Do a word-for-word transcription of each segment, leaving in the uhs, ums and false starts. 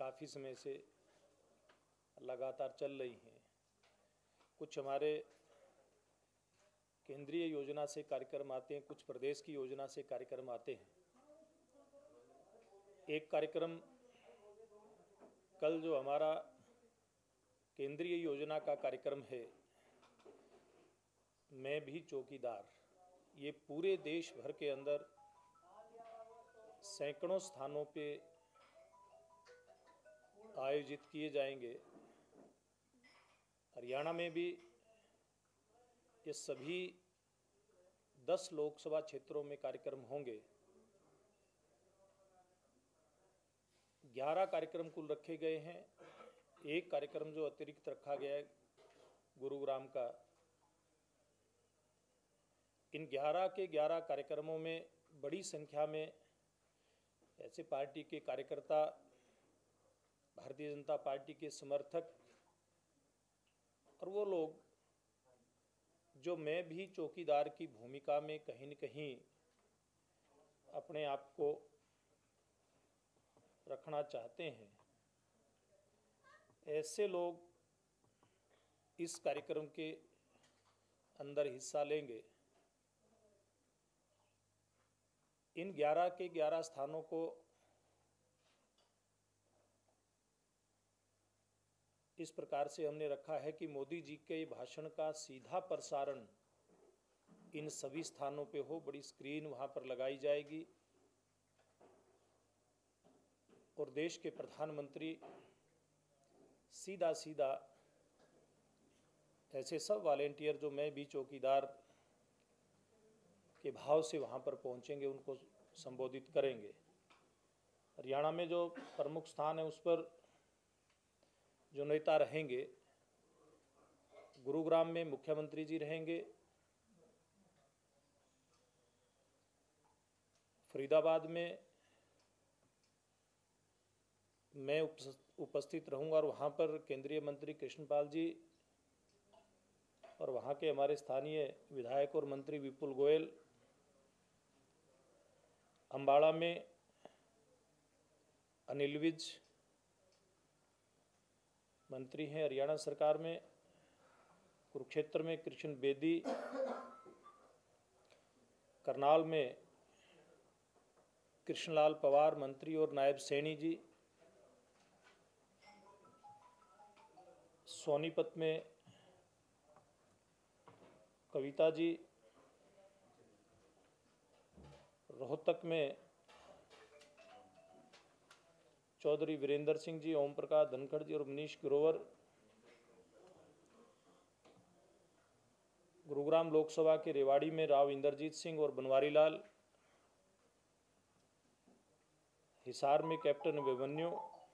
काफ़ी समय से लगातार चल रही हैं। कुछ हमारे केंद्रीय योजना से कार्यक्रम आते हैं, कुछ प्रदेश की योजना से कार्यक्रम आते हैं। एक कार्यक्रम कल जो हमारा केंद्रीय योजना का कार्यक्रम है, मैं भी चौकीदार, ये पूरे देश भर के अंदर सैकड़ों स्थानों पे आयोजित किए जाएंगे। हरियाणा में भी ये सभी दस लोकसभा क्षेत्रों में कार्यक्रम होंगे। ग्यारह कार्यक्रम कुल रखे गए हैं। एक कार्यक्रम जो अतिरिक्त रखा गया है गुरुग्राम का। इन ग्यारह के ग्यारह कार्यक्रमों में बड़ी संख्या में ऐसे पार्टी के कार्यकर्ता, भारतीय जनता पार्टी के समर्थक और वो लोग जो मैं भी चौकीदार की भूमिका में कहीं न कहीं अपने आप को रखना चाहते हैं, ऐसे लोग इस कार्यक्रम के अंदर हिस्सा लेंगे। इन ग्यारह के ग्यारह स्थानों को इस प्रकार से हमने रखा है कि मोदी जी के भाषण का सीधा प्रसारण इन सभी स्थानों पे हो। बड़ी स्क्रीन वहाँ पर लगाई जाएगी और देश के प्रधानमंत्री सीधा सीधा ऐसे सब वॉलेंटियर जो मैं भी चौकीदार के भाव से वहाँ पर पहुँचेंगे, उनको संबोधित करेंगे। हरियाणा में जो प्रमुख स्थान है उस पर जो नेता रहेंगे, गुरुग्राम में मुख्यमंत्री जी रहेंगे, फरीदाबाद में मैं उपस्थित रहूंगा और वहाँ पर केंद्रीय मंत्री कृष्णपाल जी और वहाँ के हमारे स्थानीय विधायक और मंत्री विपुल गोयल, अम्बाड़ा में अनिल विज मंत्री हैं हरियाणा सरकार में, कुरुक्षेत्र में कृष्ण बेदी, करनाल में कृष्णलाल पवार मंत्री और नायब सैनी जी, सोनीपत में कविता जी, रोहतक में चौधरी वीरेंद्र सिंह जी, ओम प्रकाश धनखड़ जी और मनीष ग्रोवर, गुरुग्राम लोकसभा के रेवाड़ी में राव इंद्रजीत सिंह और बनवारी लाल, हिसार में कैप्टन अभिमन्यु,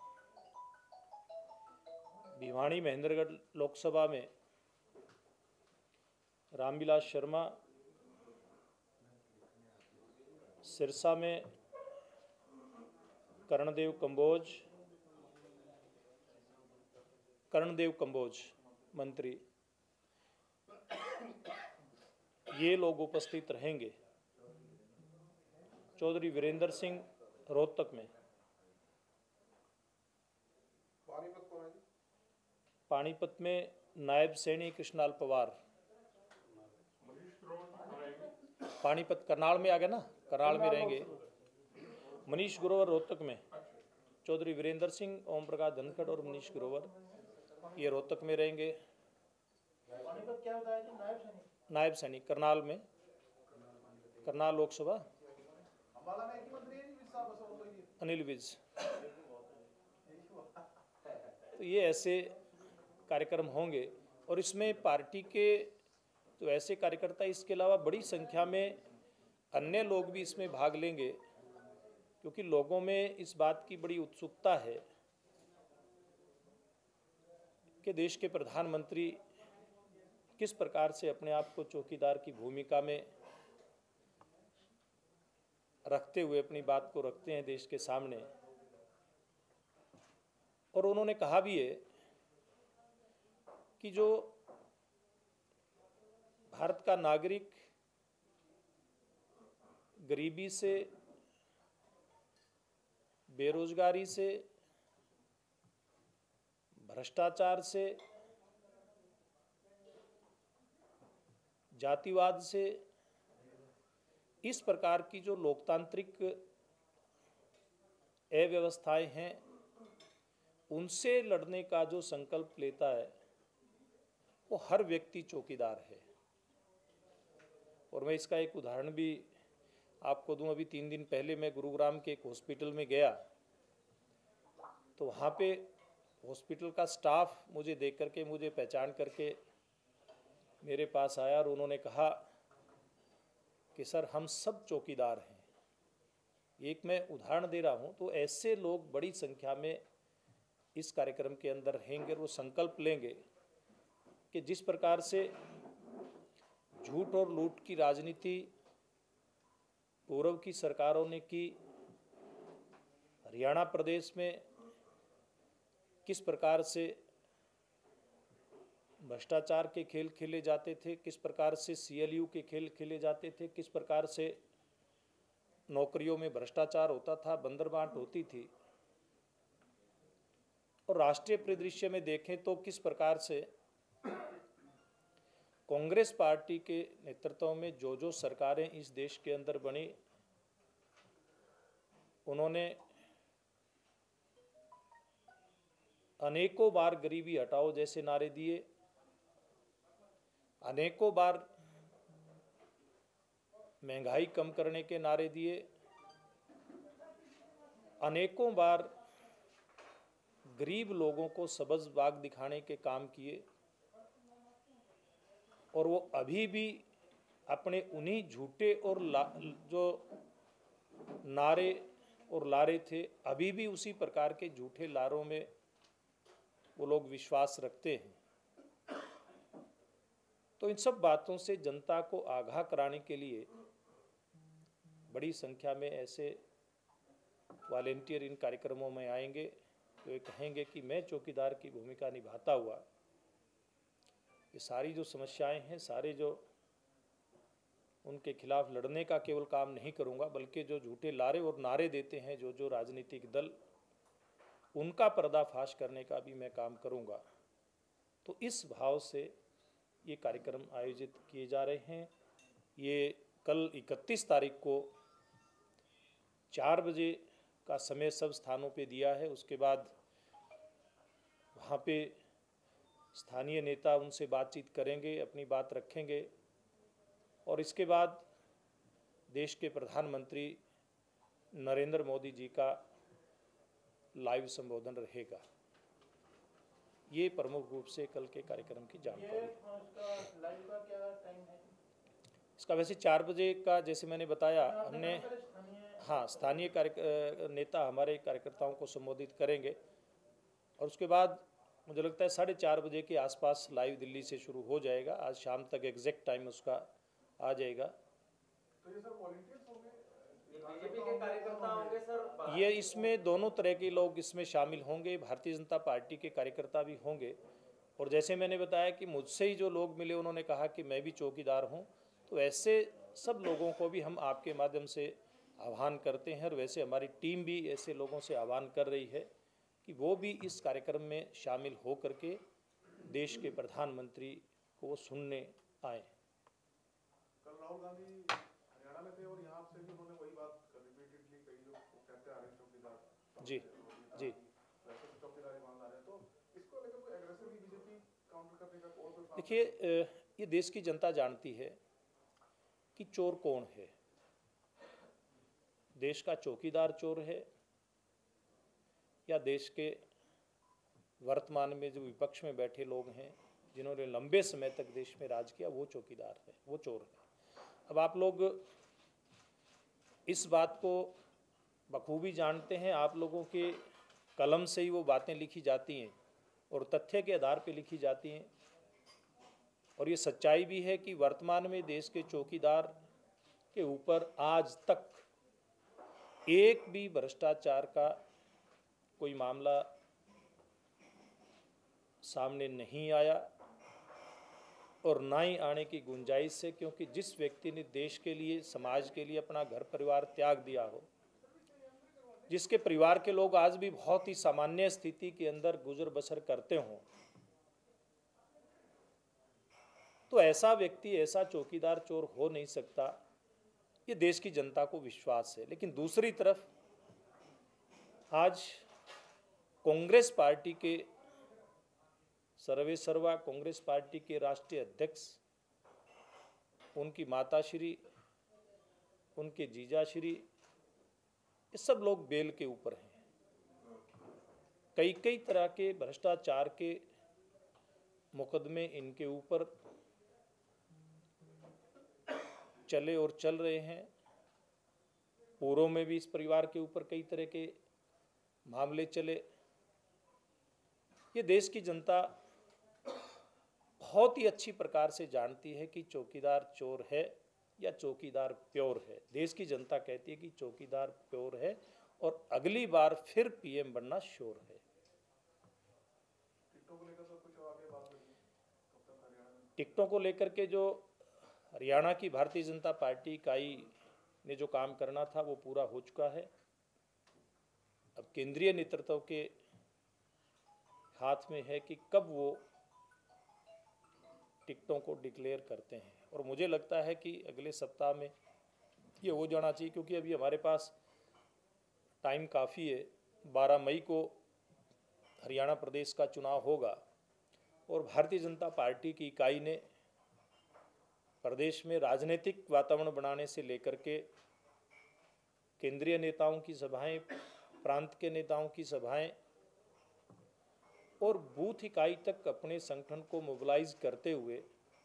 भिवानी महेंद्रगढ़ लोकसभा में रामविलास शर्मा, सिरसा में कर्णदेव कंबोज कर्णदेव कंबोज मंत्री, ये लोग उपस्थित रहेंगे। चौधरी वीरेंद्र सिंह रोहतक में, पानीपत में नायब सैनी कृष्णलाल पवार, पानीपत करनाल में आ गया ना, करनाल में रहेंगे। मनीष ग्रोवर रोहतक में, चौधरी वीरेंद्र सिंह, ओम प्रकाश धनखड़ और मनीष ग्रोवर ये रोहतक में रहेंगे। पानीपत क्या बताया जी? नायब सैनी नायब सैनी करनाल में, करनाल लोकसभा अम्बाला में एक ही मंत्री है जी, विस साहब बस और कोई अनिल विज। तो ये ऐसे कार्यक्रम होंगे और इसमें पार्टी के तो ऐसे कार्यकर्ता, इसके अलावा बड़ी संख्या में अन्य लोग भी इसमें भाग लेंगे, क्योंकि लोगों में इस बात की बड़ी उत्सुकता है कि देश के प्रधानमंत्री किस प्रकार से अपने आप को चौकीदार की भूमिका में रखते हुए अपनी बात को रखते हैं देश के सामने। और उन्होंने कहा भी है कि जो भारत का नागरिक गरीबी से, बेरोजगारी से, भ्रष्टाचार से, जातिवाद से, इस प्रकार की जो लोकतांत्रिक अव्यवस्थाएं हैं उनसे लड़ने का जो संकल्प लेता है वो हर व्यक्ति चौकीदार है। और मैं इसका एक उदाहरण भी आपको दूं। अभी तीन दिन पहले मैं गुरुग्राम के एक हॉस्पिटल में गया तो वहाँ पे हॉस्पिटल का स्टाफ मुझे देख करके, मुझे पहचान करके मेरे पास आया और उन्होंने कहा कि सर हम सब चौकीदार हैं। एक मैं उदाहरण दे रहा हूँ। तो ऐसे लोग बड़ी संख्या में इस कार्यक्रम के अंदर रहेंगे और वो संकल्प लेंगे कि जिस प्रकार से झूठ और लूट की राजनीति पूर्व की सरकारों ने की, हरियाणा प्रदेश में किस प्रकार से भ्रष्टाचार के खेल खेले जाते थे, किस प्रकार से सीएलयू के खेल खेले जाते थे, किस प्रकार से नौकरियों में भ्रष्टाचार होता था, बंदरबांट होती थी, और राष्ट्रीय परिदृश्य में देखें तो किस प्रकार से कांग्रेस पार्टी के नेतृत्व में जो जो सरकारें इस देश के अंदर बनी, उन्होंने अनेकों बार गरीबी हटाओ जैसे नारे दिए, अनेकों बार महंगाई कम करने के नारे दिए, अनेकों बार गरीब लोगों को सबज बाग दिखाने के काम किए, और वो अभी भी अपने उन्हीं झूठे और जो नारे और लारे थे, अभी भी उसी प्रकार के झूठे लारों में वो लोग विश्वास रखते हैं। तो इन सब बातों से जनता को आगाह कराने के लिए बड़ी संख्या में ऐसे वॉलेंटियर इन कार्यक्रमों में आएंगे जो ये कहेंगे कि मैं चौकीदार की भूमिका निभाता हुआ ये सारी जो समस्याएं हैं, सारे जो उनके खिलाफ लड़ने का केवल काम नहीं करूंगा, बल्कि जो झूठे लारे और नारे देते हैं जो जो राजनीतिक दल, उनका पर्दाफाश करने का भी मैं काम करूंगा। तो इस भाव से ये कार्यक्रम आयोजित किए जा रहे हैं। ये कल इकतीस तारीख को चार बजे का समय सब स्थानों पे दिया है। उसके बाद वहाँ पे स्थानीय नेता उनसे बातचीत करेंगे, अपनी बात रखेंगे, और इसके बाद देश के प्रधानमंत्री नरेंद्र मोदी जी का लाइव संबोधन रहेगा। ये प्रमुख रूप से कल के कार्यक्रम की जानकारी। लाइव का क्या टाइम है? इसका वैसे चार बजे का, जैसे मैंने बताया, हमने हाँ स्थानीय कार्य नेता हमारे कार्यकर्ताओं को संबोधित करेंगे, और उसके बाद मुझे लगता है साढ़े चार बजे के आसपास लाइव दिल्ली से शुरू हो जाएगा। आज शाम तक एग्जैक्ट टाइम उसका आ जाएगा। तो ये सर वॉलंटियर्स होंगे, बीजेपी के कार्यकर्ता होंगे सर? ये इसमें दोनों तरह के लोग इसमें शामिल होंगे, भारतीय जनता पार्टी के कार्यकर्ता भी होंगे, और जैसे मैंने बताया कि मुझसे ही जो लोग मिले उन्होंने कहा कि मैं भी चौकीदार हूँ, तो ऐसे सब लोगों को भी हम आपके माध्यम से आह्वान करते हैं, और वैसे हमारी टीम भी ऐसे लोगों से आह्वान कर रही है कि वो भी इस कार्यक्रम में शामिल हो करके देश के प्रधानमंत्री को वो सुनने आए। कल राहुल गांधी हरियाणा में थे और यहाँ से भी उन्होंने वही बात रिपीटेडली कही जो कहते आ रहे हैं चौकीदार। जी जी वैसे तो चौकीदार ईमानदार है, तो इसको लेकर कोई एग्रेसिवली बीजेपी काउंटर करने का और कोई? देखिए, ये देश की जनता जानती है कि चोर कौन है। देश का चौकीदार चोर है या देश के वर्तमान में जो विपक्ष में बैठे लोग हैं जिन्होंने लंबे समय तक देश में राज किया, वो चौकीदार है, वो चोर है। अब आप लोग इस बात को बखूबी जानते हैं। आप लोगों के कलम से ही वो बातें लिखी जाती हैं और तथ्य के आधार पर लिखी जाती हैं, और ये सच्चाई भी है कि वर्तमान में देश के चौकीदार के ऊपर आज तक एक भी भ्रष्टाचार का कोई मामला सामने नहीं आया, और ना ही आने की गुंजाइश है, क्योंकि जिस व्यक्ति ने देश के लिए, समाज के लिए अपना घर परिवार त्याग दिया हो, जिसके परिवार के लोग आज भी बहुत ही सामान्य स्थिति के अंदर गुजर बसर करते हों, तो ऐसा व्यक्ति, ऐसा चौकीदार चोर हो नहीं सकता, ये देश की जनता को विश्वास है। लेकिन दूसरी तरफ आज कांग्रेस पार्टी के सर्वे सर्वा कांग्रेस पार्टी के राष्ट्रीय अध्यक्ष, उनकी माताश्री, उनके जीजाश्री, ये सब लोग बेल के ऊपर हैं। कई कई तरह के भ्रष्टाचार के मुकदमे इनके ऊपर चले और चल रहे हैं। पूर्व में भी इस परिवार के ऊपर कई तरह के मामले चले। ये देश की जनता बहुत ही अच्छी प्रकार से जानती है कि चौकीदार चोर है या चौकीदार प्योर है। देश की जनता कहती है कि चौकीदार प्योर है और अगली बार फिर पीएम बनना श्योर है। टिकटों को लेकर तो कुछ आगे बात होगी कब तक हरियाणा में? टिकटों को लेकर के जो हरियाणा की भारतीय जनता पार्टी इकाई ने जो काम करना था वो पूरा हो चुका है। अब केंद्रीय नेतृत्व के हाथ में है कि कब वो टिकटों को डिक्लेयर करते हैं, और मुझे लगता है कि अगले सप्ताह में ये हो जाना चाहिए, क्योंकि अभी हमारे पास टाइम काफ़ी है। बारह मई को हरियाणा प्रदेश का चुनाव होगा और भारतीय जनता पार्टी की इकाई ने प्रदेश में राजनीतिक वातावरण बनाने से लेकर के केंद्रीय नेताओं की सभाएं, प्रांत के नेताओं की सभाएं और बूथ इकाई तक अपने संगठन को मोबिलाइज करते हुए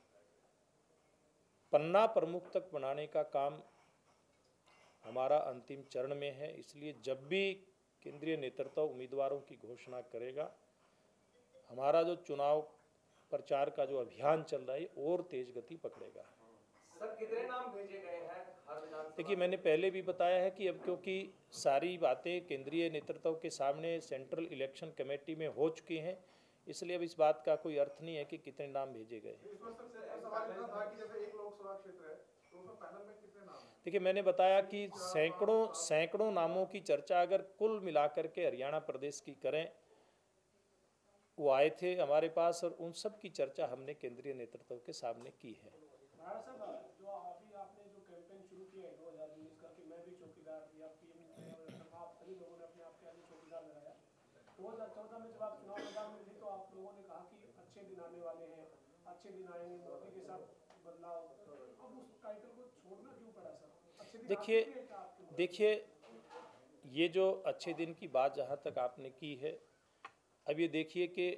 पन्ना प्रमुख तक बनाने का काम हमारा अंतिम चरण में है। इसलिए जब भी केंद्रीय नेतृत्व उम्मीदवारों की घोषणा करेगा, हमारा जो चुनाव प्रचार का जो अभियान चल रहा है और तेज गति पकड़ेगा। सर कितने नाम भेजे गए हैं हर विधानसभा? देखिए, मैंने पहले भी बताया है कि अब क्योंकि सारी बातें केंद्रीय नेतृत्व के सामने सेंट्रल इलेक्शन कमेटी में हो चुकी हैं, इसलिए अब इस बात का कोई अर्थ नहीं है कि कितने नाम भेजे गए। इसमें सबसे सवाल इतना था कि जैसे एक लोकसभा क्षेत्र है तो उसमें पैनल में कितने नाम हैं? देखिए, मैंने बताया कि सैकड़ों सैकड़ों नामों की चर्चा अगर कुल मिलाकर के हरियाणा प्रदेश की करें, वो आए थे हमारे पास और उन सब की चर्चा हमने केंद्रीय नेतृत्व के सामने की है। महाराज साहब, जो अभी आपने जो कैंपेन शुरू किया है दो हज़ार उन्नीस का कि मैं भी चौकीदार या पीएम, आप सभी लोगों ने अपने आप के लिए चौकीदार लगाया। दो हज़ार चौदह में जब आप चुनाव मैदान में थे तो आप लोगों ने कहा कि अच्छे दिन आने वाले हैं, अच्छे दिन आएंगे, मोदी के साथ बदलाव। अब उस टाइटल को छोड़ना क्यों पड़ा सर? अच्छे दिन देखिए आ चुके हैं क्या आपके मुल्क में? देखिए ये जो अच्छे दिन की बात जहाँ तक आपने की है, अब ये देखिए कि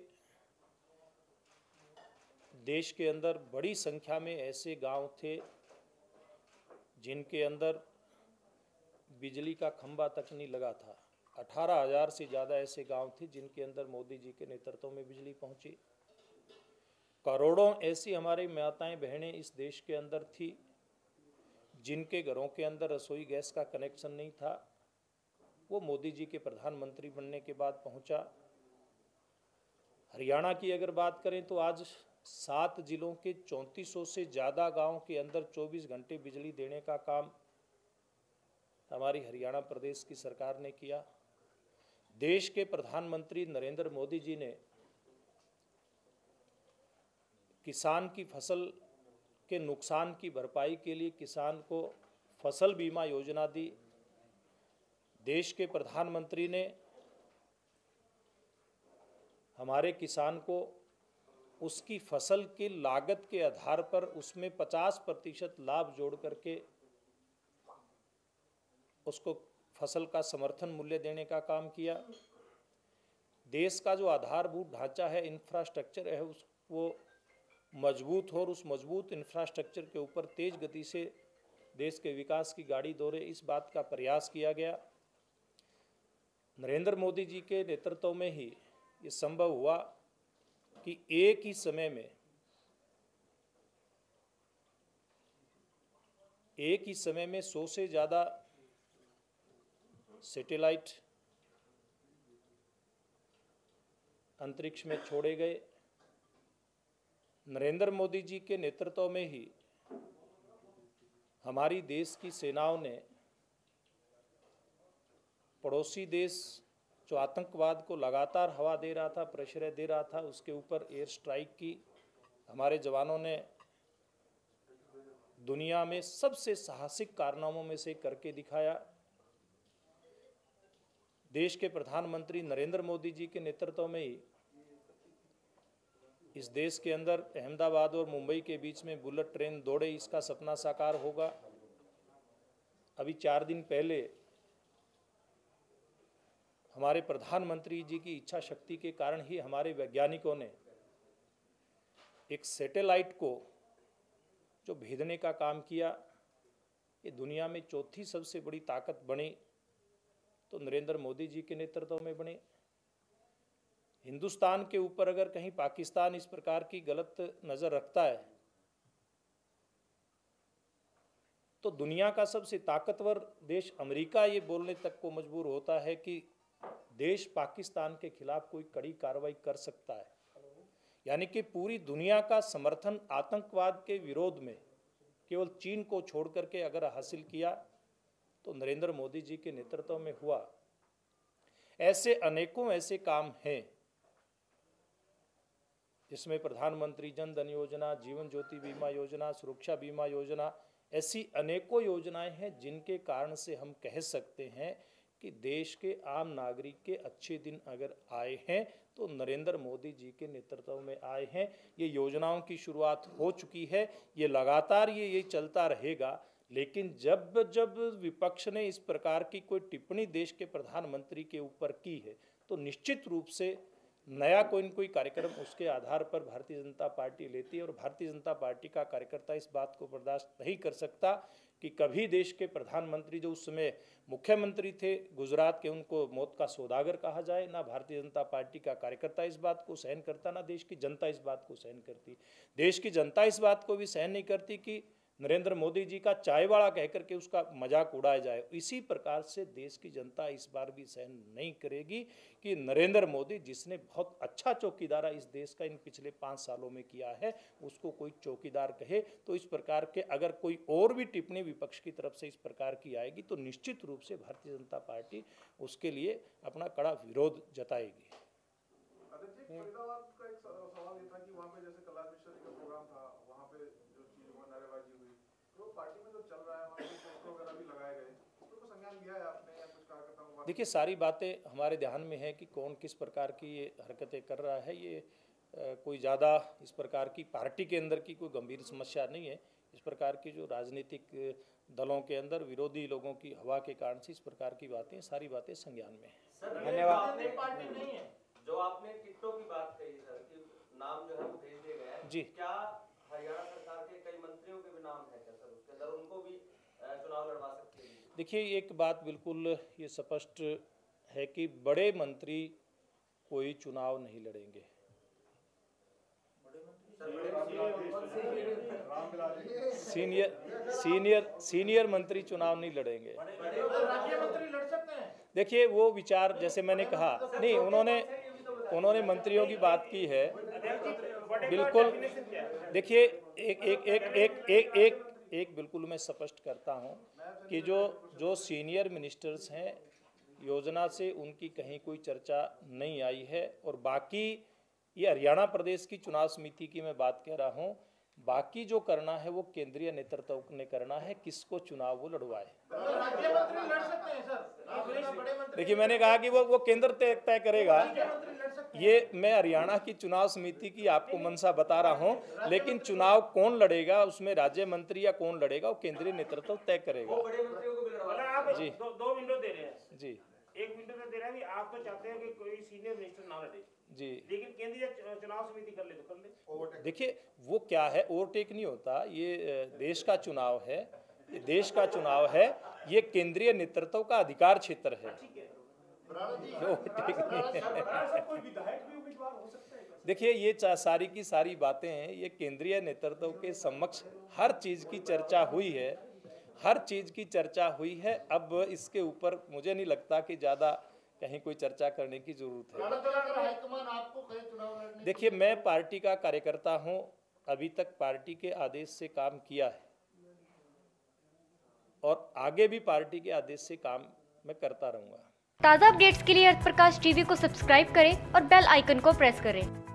देश के अंदर बड़ी संख्या में ऐसे गांव थे जिनके अंदर बिजली का खंभा तक नहीं लगा था। अठारह हजार से ज़्यादा ऐसे गांव थे जिनके अंदर मोदी जी के नेतृत्व में बिजली पहुंची। करोड़ों ऐसी हमारी माताएं बहनें इस देश के अंदर थी जिनके घरों के अंदर रसोई गैस का कनेक्शन नहीं था। वो मोदी जी के प्रधानमंत्री बनने के बाद पहुंचा। हरियाणा की अगर बात करें तो आज सात जिलों के चौंतीस सौ से ज़्यादा गांव के अंदर चौबीस घंटे बिजली देने का काम हमारी हरियाणा प्रदेश की सरकार ने किया। देश के प्रधानमंत्री नरेंद्र मोदी जी ने किसान की फसल के नुकसान की भरपाई के लिए किसान को फसल बीमा योजना दी। देश के प्रधानमंत्री ने हमारे किसान को उसकी फसल की लागत के आधार पर उसमें पचास प्रतिशत लाभ जोड़ करके उसको फसल का समर्थन मूल्य देने का काम किया। देश का जो आधारभूत ढांचा है, इंफ्रास्ट्रक्चर है, उस वो मजबूत हो और उस मजबूत इंफ्रास्ट्रक्चर के ऊपर तेज गति से देश के विकास की गाड़ी दौड़े, इस बात का प्रयास किया गया। नरेंद्र मोदी जी के नेतृत्व में ही ये संभव हुआ कि एक ही समय में एक ही समय में सौ से ज़्यादा सैटेलाइट अंतरिक्ष में छोड़े गए। नरेंद्र मोदी जी के नेतृत्व में ही हमारी देश की सेनाओं ने पड़ोसी देश जो आतंकवाद को लगातार हवा दे रहा था, प्रश्रय दे रहा था, उसके ऊपर एयर स्ट्राइक की हमारे जवानों ने दुनिया में सबसे साहसिक कारनामों में से करके दिखाया। देश के प्रधानमंत्री नरेंद्र मोदी जी के नेतृत्व में ही इस देश के अंदर अहमदाबाद और मुंबई के बीच में बुलेट ट्रेन दौड़े, इसका सपना साकार होगा। अभी चार दिन पहले हमारे प्रधानमंत्री जी की इच्छा शक्ति के कारण ही हमारे वैज्ञानिकों ने एक सैटेलाइट को जो भेजने का काम किया, ये दुनिया में चौथी सबसे बड़ी ताकत बनी तो नरेंद्र मोदी जी के नेतृत्व में बने। हिंदुस्तान के ऊपर अगर कहीं पाकिस्तान इस प्रकार की गलत नजर रखता है तो दुनिया का सबसे ताकतवर देश अमेरिका ये बोलने तक को मजबूर होता है कि देश पाकिस्तान के खिलाफ कोई कड़ी कार्रवाई कर सकता है। यानी कि पूरी दुनिया का समर्थन आतंकवाद के विरोध में केवल चीन को छोड़ करके अगर हासिल किया तो नरेंद्र मोदी जी के नेतृत्व में हुआ। ऐसे अनेकों ऐसे काम हैं जिसमें प्रधानमंत्री जन धन योजना, जीवन ज्योति बीमा योजना, सुरक्षा बीमा योजना, ऐसी अनेकों योजनाएं हैं जिनके कारण से हम कह सकते हैं कि देश के आम नागरिक के अच्छे दिन अगर आए हैं तो नरेंद्र मोदी जी के नेतृत्व में आए हैं। ये योजनाओं की शुरुआत हो चुकी है, ये लगातार ये ये चलता रहेगा। लेकिन जब जब विपक्ष ने इस प्रकार की कोई टिप्पणी देश के प्रधानमंत्री के ऊपर की है तो निश्चित रूप से नया कोई न कोई कार्यक्रम उसके आधार पर भारतीय जनता पार्टी लेती है। और भारतीय जनता पार्टी का कार्यकर्ता इस बात को बर्दाश्त नहीं कर सकता कि कभी देश के प्रधानमंत्री जो उस समय मुख्यमंत्री थे गुजरात के, उनको मौत का सौदागर कहा जाए। ना भारतीय जनता पार्टी का कार्यकर्ता इस बात को सहन करता, ना देश की जनता इस बात को सहन करती। देश की जनता इस बात को भी सहन नहीं करती कि नरेंद्र मोदी जी का चाय वाला कहकर के उसका मजाक उड़ाया जाए। इसी प्रकार से देश की जनता इस बार भी सहन नहीं करेगी कि नरेंद्र मोदी, जिसने बहुत अच्छा चौकीदारा इस देश का इन पिछले पाँच सालों में किया है, उसको कोई चौकीदार कहे। तो इस प्रकार के अगर कोई और भी टिप्पणी विपक्ष की तरफ से इस प्रकार की आएगी तो निश्चित रूप से भारतीय जनता पार्टी उसके लिए अपना कड़ा विरोध जताएगी। फरीदाबाद का एक सवाल ये था कि वहाँ पे जैसे कल्याण मिश्रा जी का प्रोग्राम था, वहाँ पे जो चीज हुआ, नारेबाजी हुई, तो पार्टी में जो चल रहा है वहाँ पे पोस्टर वगैरह भी लगाए गए, उसको तो संज्ञान लिया है आपने या कुछ कार्यकर्ताओं को? देखिए, सारी बातें हमारे ध्यान में है कि कौन किस प्रकार की ये हरकतें कर रहा है। ये आ, कोई ज़्यादा इस प्रकार की पार्टी के अंदर की कोई गंभीर समस्या नहीं है। इस प्रकार की जो राजनीतिक दलों के अंदर विरोधी लोगों की हवा के कारण से इस प्रकार की बातें, सारी बातें संज्ञान में है। धन्यवाद। पार्टी नहीं है जो आपने टिकटों की बात कही सर कि नाम जो है वो भेज दिए गए हैं, जी, क्या हरियाणा सरकार के कई मंत्रियों के भी नाम है क्या सर उसके अंदर, उनको भी चुनाव लड़वा सकते हैं? देखिए, एक बात बिल्कुल ये स्पष्ट है कि बड़े मंत्री कोई चुनाव नहीं लड़ेंगे। सीनियर सीनियर सीनियर मंत्री चुनाव नहीं लड़ेंगे। राज्य मंत्री लड़ सकते हैं? देखिए, वो विचार जैसे मैंने कहा, नहीं, उन्होंने उन्होंने मंत्रियों की बात की है, बिल्कुल। देखिए, एक एक एक एक एक एक एक बिल्कुल मैं स्पष्ट करता हूं कि जो जो सीनियर मिनिस्टर्स हैं, योजना से उनकी कहीं कोई चर्चा नहीं आई है। और बाकी ये हरियाणा प्रदेश की चुनाव समिति की मैं बात कह रहा हूं, बाकी जो करना है वो केंद्रीय नेतृत्व ने करना है, किसको चुनाव वो लड़वाए। राज्य मंत्री लड़ सकते हैं सर? देखिए, मैंने कहा कि वो वो केंद्र तय तय करेगा। ये मैं हरियाणा की चुनाव समिति की आपको मंशा बता रहा हूं, लेकिन चुनाव कौन लड़ेगा, उसमें राज्य मंत्री या कौन लड़ेगा, वो केंद्रीय नेतृत्व तय करेगा। आप जी, दो, दो विंडो दे रहे हैं जी, एक विंडो तो दे रहा है कि आप तो चाहते हैं कि कोई सीनियर मिनिस्टर ना लड़े, जी, लेकिन केंद्रीय चुनाव समिति कर ले तो कर ले। देखिए, वो क्या है, ओवरटेक नहीं होता। ये देश का चुनाव है, ये देश का चुनाव है, ये केंद्रीय नेतृत्व का अधिकार क्षेत्र है। ओवरटेक नहीं है। देखिए, ये सारी की सारी बातें हैं, ये केंद्रीय नेतृत्व के समक्ष हर चीज की चर्चा हुई है, हर चीज की चर्चा हुई है। अब इसके ऊपर मुझे नहीं लगता कि ज्यादा कहीं कोई चर्चा करने की जरूरत है। देखिए, मैं पार्टी का कार्यकर्ता हूं, अभी तक पार्टी के आदेश से काम किया है और आगे भी पार्टी के आदेश से काम मैं करता रहूंगा। ताज़ा अपडेट्स के लिए अर्थ प्रकाश टीवी को सब्सक्राइब करें और बेल आइकन को प्रेस करें।